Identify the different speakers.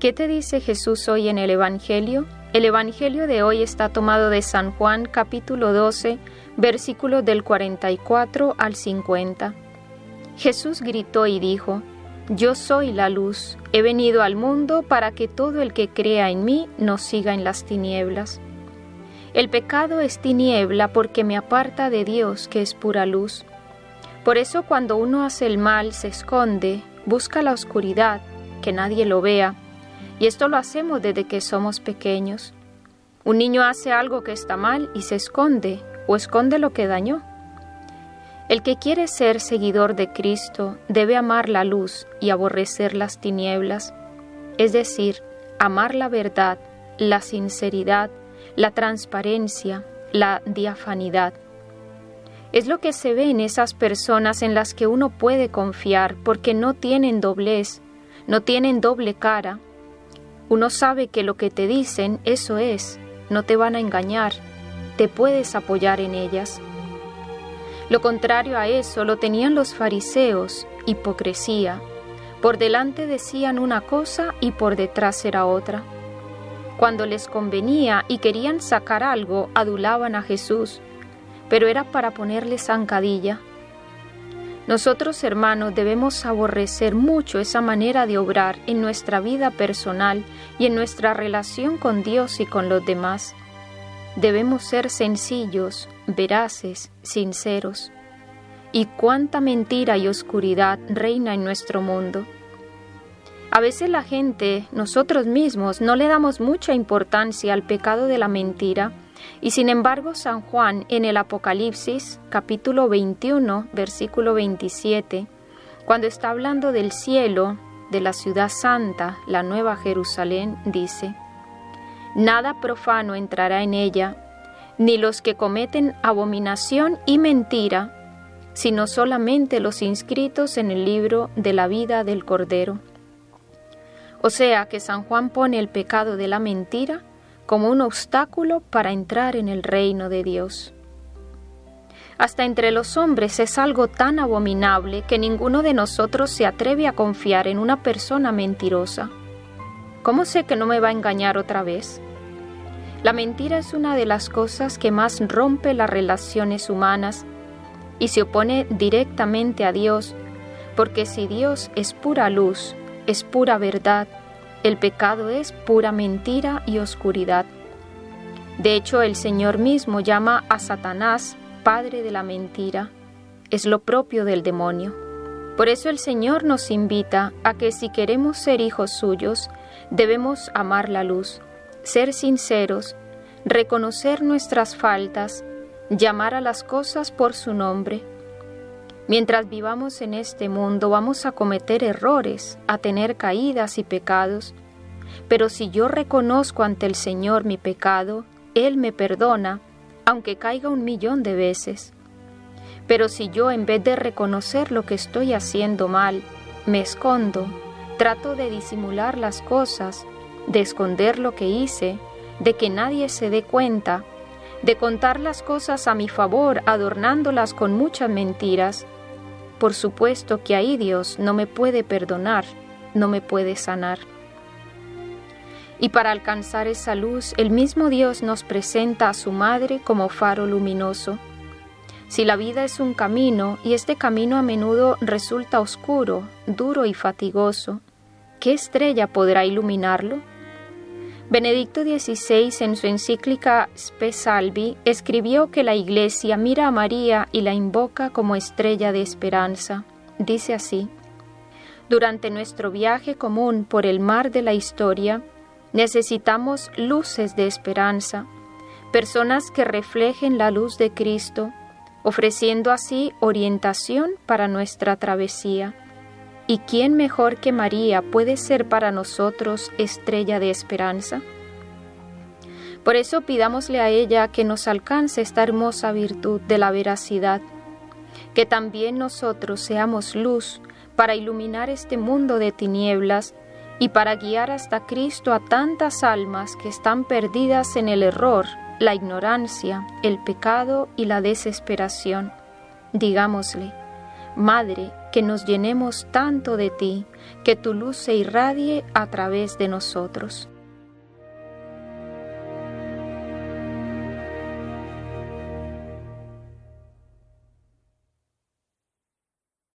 Speaker 1: ¿Qué te dice Jesús hoy en el Evangelio? El Evangelio de hoy está tomado de San Juan, capítulo 12, versículos del 44 al 50. Jesús gritó y dijo: Yo soy la luz, he venido al mundo para que todo el que crea en mí no siga en las tinieblas. El pecado es tiniebla porque me aparta de Dios, que es pura luz. Por eso cuando uno hace el mal se esconde, busca la oscuridad, que nadie lo vea, y esto lo hacemos desde que somos pequeños. Un niño hace algo que está mal y se esconde, o esconde lo que dañó. El que quiere ser seguidor de Cristo debe amar la luz y aborrecer las tinieblas, es decir, amar la verdad, la sinceridad, la transparencia, la diafanidad. Es lo que se ve en esas personas en las que uno puede confiar porque no tienen doblez, no tienen doble cara. Uno sabe que lo que te dicen, eso es, no te van a engañar, te puedes apoyar en ellas. Lo contrario a eso lo tenían los fariseos, hipocresía. Por delante decían una cosa y por detrás era otra. Cuando les convenía y querían sacar algo, adulaban a Jesús, pero era para ponerle zancadilla. Nosotros, hermanos, debemos aborrecer mucho esa manera de obrar en nuestra vida personal y en nuestra relación con Dios y con los demás. Debemos ser sencillos, veraces, sinceros. Y cuánta mentira y oscuridad reina en nuestro mundo. A veces la gente, nosotros mismos, no le damos mucha importancia al pecado de la mentira, y sin embargo San Juan en el Apocalipsis, capítulo 21, versículo 27, cuando está hablando del cielo, de la ciudad santa, la nueva Jerusalén, dice: Nada profano entrará en ella, ni los que cometen abominación y mentira, sino solamente los inscritos en el libro de la vida del Cordero. O sea que San Juan pone el pecado de la mentira como un obstáculo para entrar en el reino de Dios. Hasta entre los hombres es algo tan abominable que ninguno de nosotros se atreve a confiar en una persona mentirosa. ¿Cómo sé que no me va a engañar otra vez? La mentira es una de las cosas que más rompe las relaciones humanas y se opone directamente a Dios, porque si Dios es pura luz, es pura verdad, el pecado es pura mentira y oscuridad. De hecho, el Señor mismo llama a Satanás padre de la mentira. Es lo propio del demonio. Por eso el Señor nos invita a que si queremos ser hijos suyos, debemos amar la luz, ser sinceros, reconocer nuestras faltas, llamar a las cosas por su nombre. Mientras vivamos en este mundo vamos a cometer errores, a tener caídas y pecados, pero si yo reconozco ante el Señor mi pecado, Él me perdona, aunque caiga 1.000.000 de veces. Pero si yo, en vez de reconocer lo que estoy haciendo mal, me escondo, trato de disimular las cosas, de esconder lo que hice, de que nadie se dé cuenta, de contar las cosas a mi favor, adornándolas con muchas mentiras, por supuesto que ahí Dios no me puede perdonar, no me puede sanar. Y para alcanzar esa luz, el mismo Dios nos presenta a su Madre como faro luminoso. Si la vida es un camino, y este camino a menudo resulta oscuro, duro y fatigoso, ¿qué estrella podrá iluminarlo? Benedicto XVI, en su encíclica Spe Salvi, escribió que la Iglesia mira a María y la invoca como estrella de esperanza. Dice así: durante nuestro viaje común por el mar de la historia, necesitamos luces de esperanza, personas que reflejen la luz de Cristo, ofreciendo así orientación para nuestra travesía. ¿Y quién mejor que María puede ser para nosotros estrella de esperanza? Por eso pidámosle a ella que nos alcance esta hermosa virtud de la veracidad, que también nosotros seamos luz para iluminar este mundo de tinieblas y para guiar hasta Cristo a tantas almas que están perdidas en el error, la ignorancia, el pecado y la desesperación. Digámosle: Madre, que nos llenemos tanto de ti, que tu luz se irradie a través de nosotros.